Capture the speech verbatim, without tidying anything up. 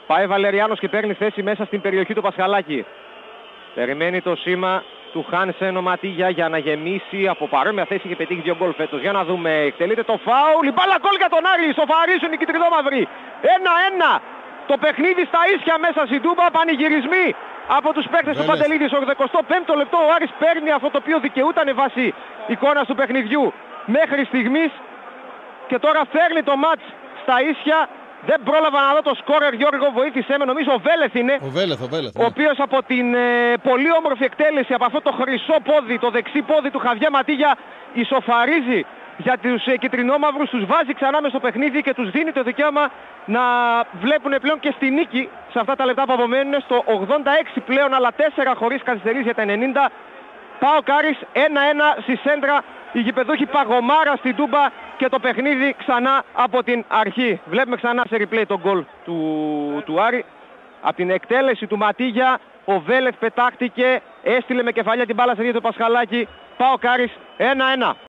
Πάει Βαλεριάνος και παίρνει θέση μέσα στην περιοχή του Πασχαλάκη. Περιμένει το σήμα του Χάνσεν ο Ματίγια για να γεμίσει. Από παρόμοια θέση και πετύχει δύο γκολ φέτος. Για να δούμε. Εκτελείται το φάουλ. Η μπάλα γκολ για τον Άρη. Σοφαρίζουν οι κυτρινόμαυροι. ένα ένα. Το παιχνίδι στα ίσια μέσα στην Τούμπα. Πανηγυρισμοί από τους παίκτες του Παντελίδη. Στο ογδοηκοστό πέμπτο λεπτό ο Άρης παίρνει αυτό το οποίο δικαιούταν βάσει εικόνας του παιχνιδιού μέχρι στιγμής. Και τώρα φέρνει το μάτς στα ίσια. Δεν πρόλαβα να δω το σκόρερ, Γιώργο, βοήθησέ με. Νομίζω ο Βέλεθ είναι. Ο Βέλεθ, ο Βέλεθ. Ο οποίος από την ε, πολύ όμορφη εκτέλεση, από αυτό το χρυσό πόδι, το δεξί πόδι του Χαβιέ Ματίγια, ισοφαρίζει για τους ε, κυτρινόμαυρους, τους βάζει ξανά μες στο παιχνίδι και τους δίνει το δικαίωμα να βλέπουν πλέον και στη νίκη σε αυτά τα λεπτά που απομένουν. Στο ογδόντα έξι πλέον, αλλά τέσσερα χωρίς καθυστερήσεις για τα ενενήντα. ΠΑΟΚ Άρης ένα ένα στη σέντρα. Οι γηπεδούχοι παγωμάρα στην Τούμπα και το παιχνίδι ξανά από την αρχή. Βλέπουμε ξανά σε replay τον γκολ του, του Άρη. Από την εκτέλεση του Ματίγια, ο Βέλεθ πετάχτηκε, έστειλε με κεφαλιά την μπάλα σε δύο το Πασχαλάκη. ΠΑΟΚ Άρης ένα ένα.